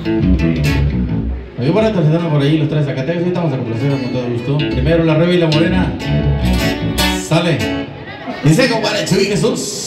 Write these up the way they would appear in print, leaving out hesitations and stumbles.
Yo para presentarme por ahí los tres Zacatecas, ahorita vamos a complacer con todo gusto. Primero la Rebe y la Morena. Sale. Dice compadre Chuy Jesús.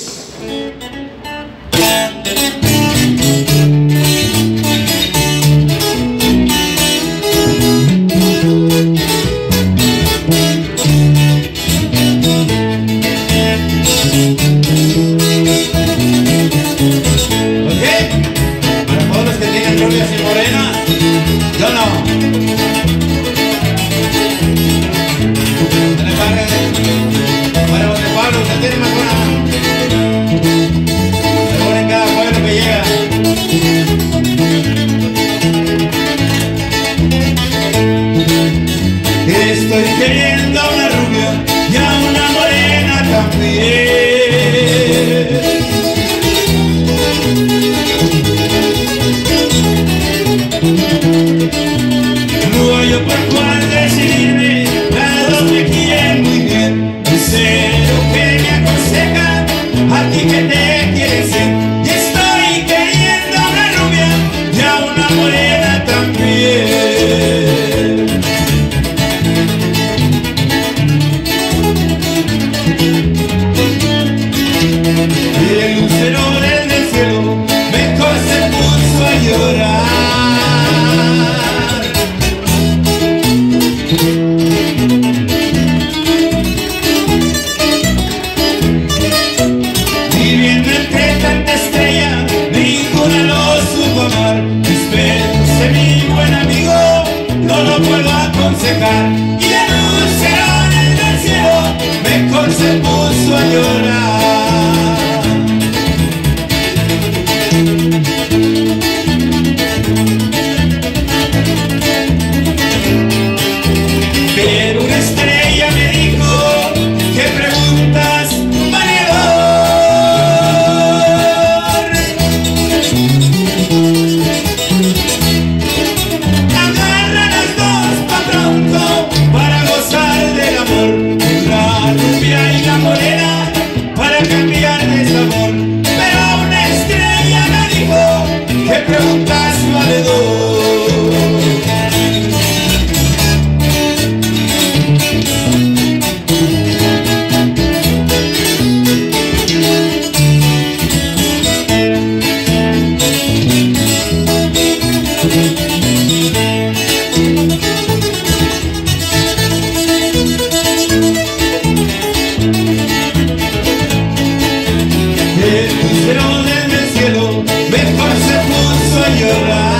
Estoy queriendo a una rubia y a una morena también. No hay yo por cuál decidirme, las dos me quieren muy bien. Deseo que me aconsejan a ti que te quieres ser. Y estoy queriendo a una rubia y a una morena también. El lucero desde el cielo mejor se puso a llorar. Viviendo entre tanta estrella, ninguna lo supo amar. Espérese mi buen amigo, no lo puedo aconsejar. Y el lucero desde el cielo mejor se puso a llorar. Pero una estrella me dijo, ¿qué preguntas, valedor? Agarra las dos pa' pronto para gozar del amor. La rubia y la morena para cambiar de sabor. Pero una estrella me dijo, ¿qué preguntas, valedor? El lucero desde el cielo mejor se puso a llorar.